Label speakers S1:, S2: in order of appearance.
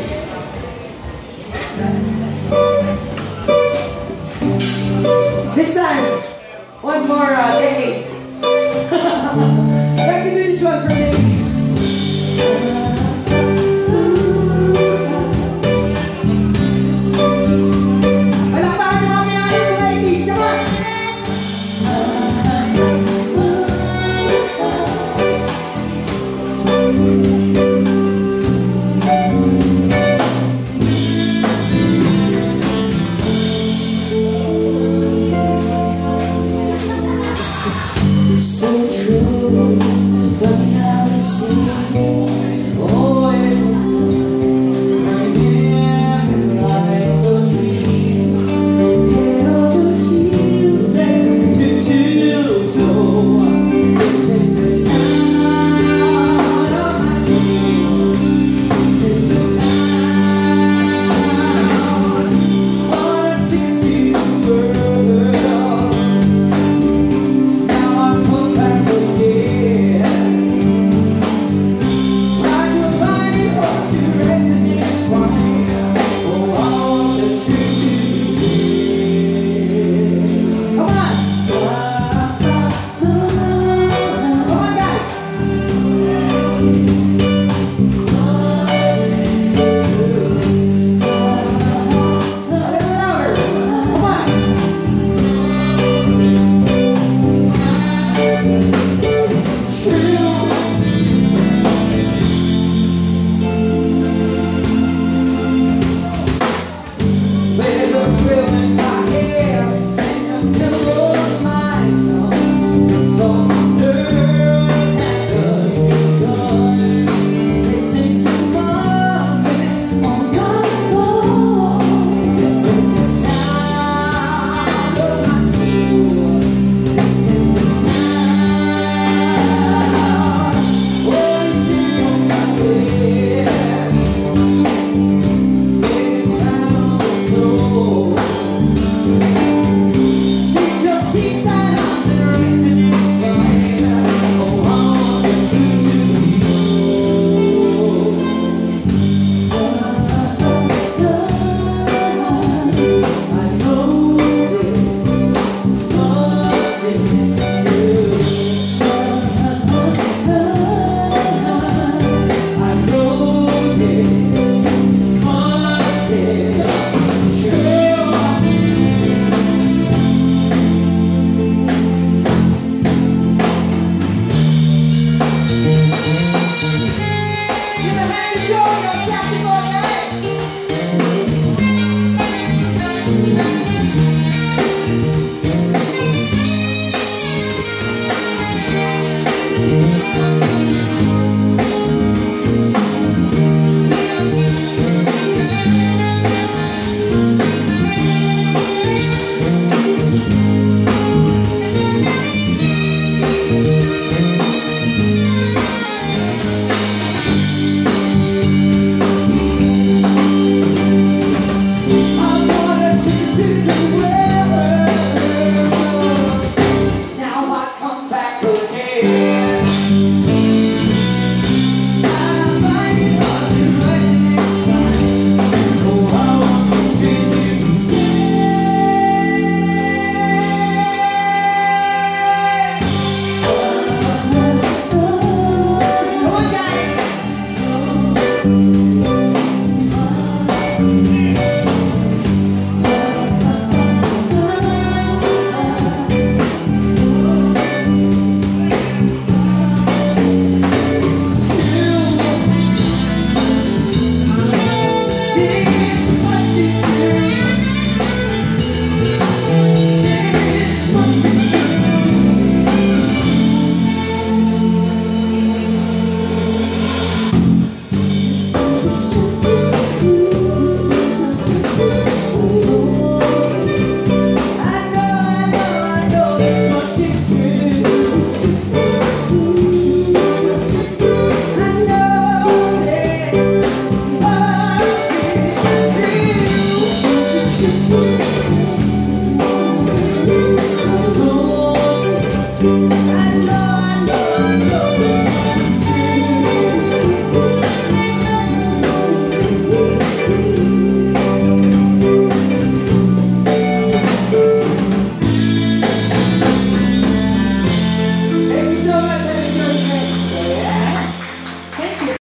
S1: This time, one more decade. I can do this one for ladies. Palakpakan mo kaya yung ladies, come on! So true, funny how it seems always until I'm in life for dreams. Get over here, then to this is the sound of my soul. This is the sound of a city world. Show your